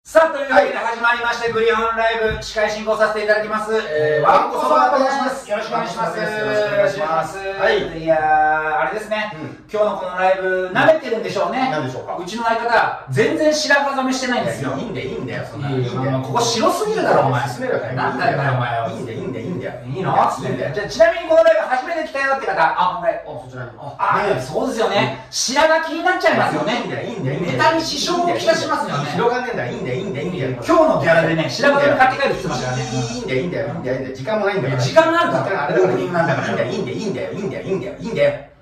さあ、というわけで始まりまして、グリーンオンライブ、司会進行させていただきます。わんこそばと申します。よろしくお願いします。よろしくお願いします。はい。いやー、あれですね。今日のこのライブ、舐めてるんでしょうね。 何でしょうか。 うちの相方、全然白髪染めしてないんですよ。 いいんだよ、いいんだよ、そんな。いいんだよ。 ここ白すぎるだろ、お前。 進めるから。 なんだよ、お前は。 いいんだよ、いいんだよ、いいんだよ。 いいのつってんだよ。じゃあ、ちなみにこのライブ初めて来たよって方、あ、 そちらに。 そうですよね。白髪気になっちゃいますよね。 いいんだよ、いいんだよ。 ネタに支障をきたしますよね。 広がんねえんだ、いいんだよ、いいんだよ、いいんだよ。 今日のギャラでね、白髪買って帰るって言ってましたからね。 いいんだよ、いいんだよ、いいんだよ。時間もないんだから。 時間があるから。 時間あれだから。 オープニングなんだから。 いいんだよ、いいんだよ、いいんだよ、いいんだよ、いいんだよ。